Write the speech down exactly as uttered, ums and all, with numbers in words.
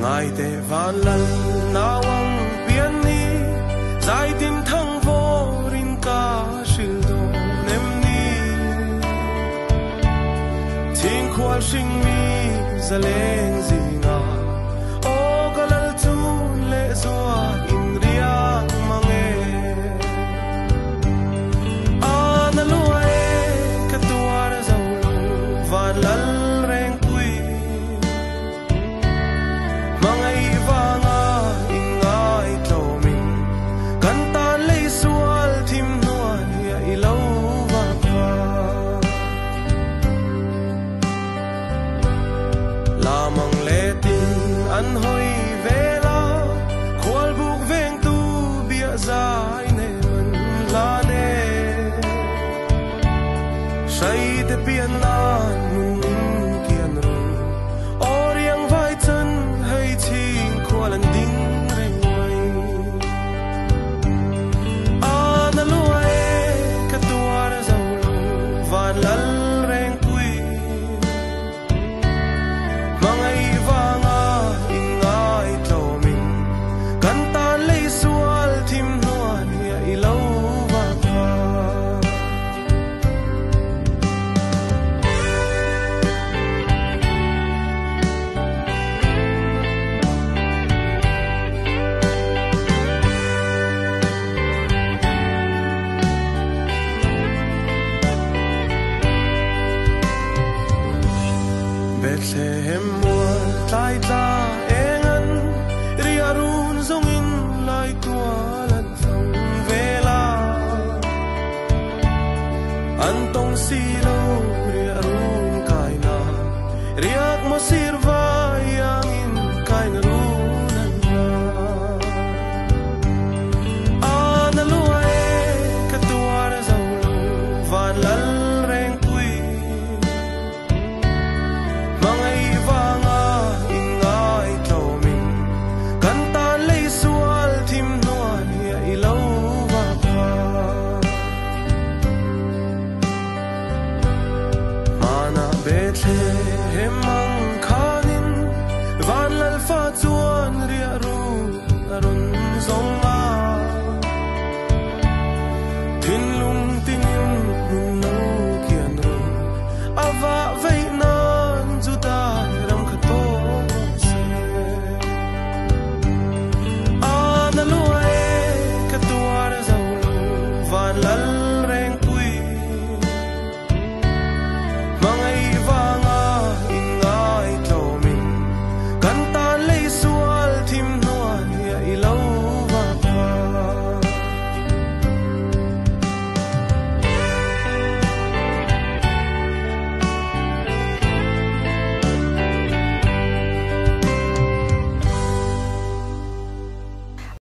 ngài te van lan nawang pian ni zai tin thang vô rin ka shil do nem ni thing khwal shing mi zaleng zinga o kalal tu le zwa in riang mange ana luai ka tuar zaulu van lal reng pui mangai vanga ingai tlomin kan ta le sual thim nuai ya ilo va pa lamang le tin an hoi vela khwal buk veng tu bia zai ne man la ne sai te pian na nun kian ru oriang vai chan hai ching khwal an ding reng mai ana luai ka tuar zaulu van lal reng pui mangai vanga ingai tlomin kan ta le sual thim nuai ya ilo va pa Bethlehem mual tai ta engan riarun zongin lai tualan thang vela antong silo riarun kaina riak mo sirva yangin kaina runan na ana luai ka tuar zaulu van lal reng pui mangai vanga ingai tlomin kan ta le sual thim nuai ya ilo va pa mana Bethlehem mang khanin van lal fa chuan ria ru arun zonga thin lung tin nun no kian ru ava vei nan juda ram khato se ana luai ka tuar zaulu van lal